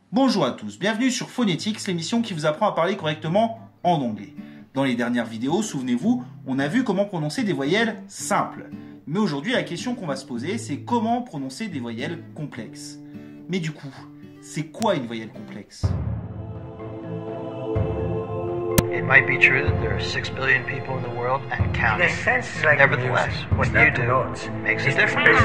Bonjour à tous, bienvenue sur Phonetics, l'émission qui vous apprend à parler correctement en anglais. Dans les dernières vidéos, souvenez-vous, on a vu comment prononcer des voyelles simples. Mais aujourd'hui, la question qu'on va se poser, c'est comment prononcer des voyelles complexes. Mais du coup, c'est quoi une voyelle complexe? It might be true that there are 6 billion people in the world and counting. Nevertheless, what you do makes a difference.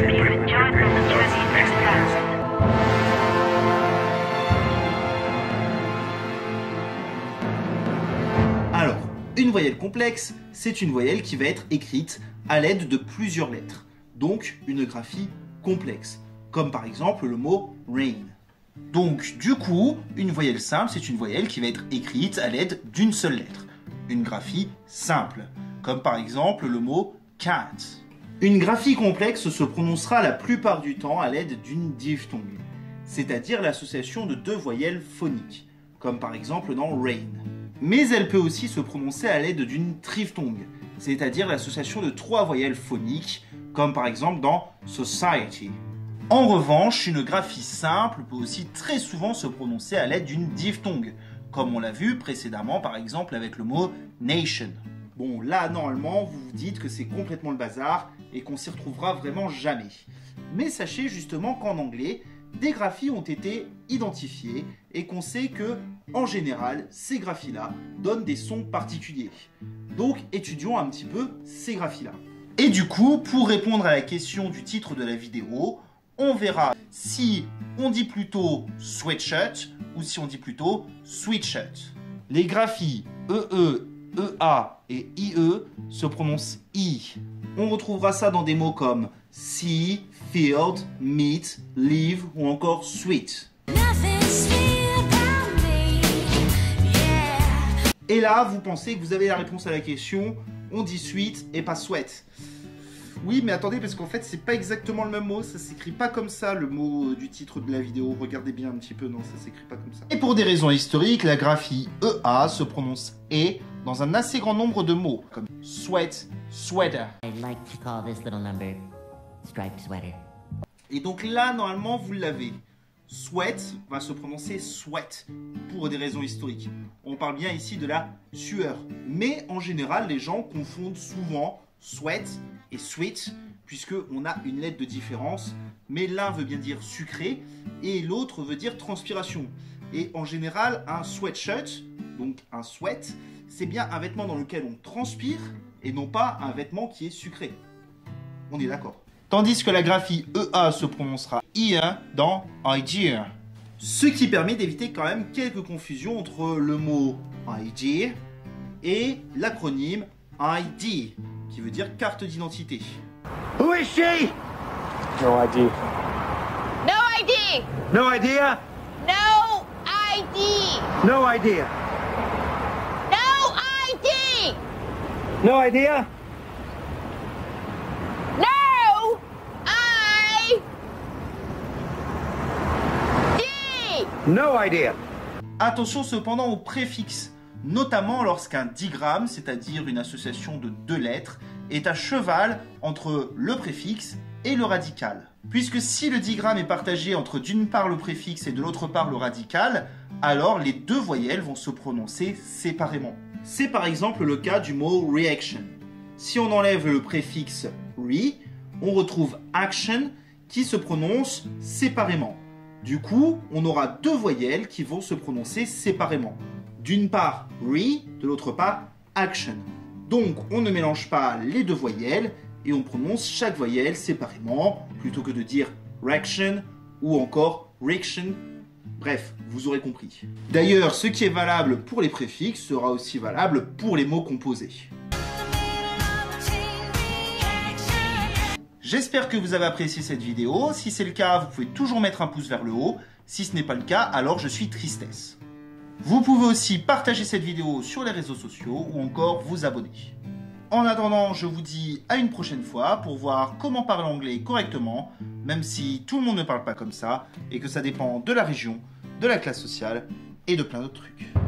Alors, une voyelle complexe, c'est une voyelle qui va être écrite à l'aide de plusieurs lettres. Donc, une graphie complexe. Comme par exemple le mot rain. Donc, du coup, une voyelle simple, c'est une voyelle qui va être écrite à l'aide d'une seule lettre. Une graphie simple, comme par exemple le mot cat. Une graphie complexe se prononcera la plupart du temps à l'aide d'une diphtongue, c'est-à-dire l'association de deux voyelles phoniques, comme par exemple dans rain. Mais elle peut aussi se prononcer à l'aide d'une triphtongue, c'est-à-dire l'association de trois voyelles phoniques, comme par exemple dans society. En revanche, une graphie simple peut aussi très souvent se prononcer à l'aide d'une diphtongue, comme on l'a vu précédemment par exemple avec le mot nation. Bon, là normalement vous vous dites que c'est complètement le bazar et qu'on s'y retrouvera vraiment jamais. Mais sachez justement qu'en anglais, des graphies ont été identifiées et qu'on sait que, en général, ces graphies-là donnent des sons particuliers. Donc étudions un petit peu ces graphies-là. Et du coup, pour répondre à la question du titre de la vidéo, on verra si on dit plutôt sweatshirt ou si on dit plutôt sweatshirt. Les graphies EE, EA et IE se prononcent I. On retrouvera ça dans des mots comme see, field, meet, leave ou encore sweet. Et là, vous pensez que vous avez la réponse à la question, on dit sweet et pas sweat. Oui, mais attendez, parce qu'en fait, c'est pas exactement le même mot, ça s'écrit pas comme ça, le mot du titre de la vidéo. Regardez bien un petit peu, non, ça s'écrit pas comme ça. Et pour des raisons historiques, la graphie EA se prononce E dans un assez grand nombre de mots, comme sweat, sweater. I'd like to call this little number striped sweater. Et donc là, normalement, vous l'avez. Sweat va se prononcer sweat, pour des raisons historiques. On parle bien ici de la sueur. Mais en général, les gens confondent souvent sweat et sweet, puisqu'on a une lettre de différence, mais l'un veut bien dire sucré, et l'autre veut dire transpiration. Et en général, un sweatshirt, donc un sweat, c'est bien un vêtement dans lequel on transpire, et non pas un vêtement qui est sucré. On est d'accord. Tandis que la graphie EA se prononcera IA dans idea. Ce qui permet d'éviter quand même quelques confusions entre le mot idea et l'acronyme ID, qui veut dire carte d'identité. Who is she? No ID. No ID! No idea? No ID! No idea. No ID! No idea? No ID! No idea. Attention cependant aux préfixes, notamment lorsqu'un digramme, c'est-à-dire une association de deux lettres, est à cheval entre le préfixe et le radical. Puisque si le digramme est partagé entre d'une part le préfixe et de l'autre part le radical, alors les deux voyelles vont se prononcer séparément. C'est par exemple le cas du mot reaction. Si on enlève le préfixe re, on retrouve action qui se prononce séparément. Du coup, on aura deux voyelles qui vont se prononcer séparément. D'une part re, de l'autre part action. Donc on ne mélange pas les deux voyelles et on prononce chaque voyelle séparément plutôt que de dire reaction ou encore reaction. Bref, vous aurez compris. D'ailleurs, ce qui est valable pour les préfixes sera aussi valable pour les mots composés. J'espère que vous avez apprécié cette vidéo. Si c'est le cas, vous pouvez toujours mettre un pouce vers le haut. Si ce n'est pas le cas, alors je suis tristesse. Vous pouvez aussi partager cette vidéo sur les réseaux sociaux ou encore vous abonner. En attendant, je vous dis à une prochaine fois pour voir comment parler anglais correctement, même si tout le monde ne parle pas comme ça et que ça dépend de la région, de la classe sociale et de plein d'autres trucs.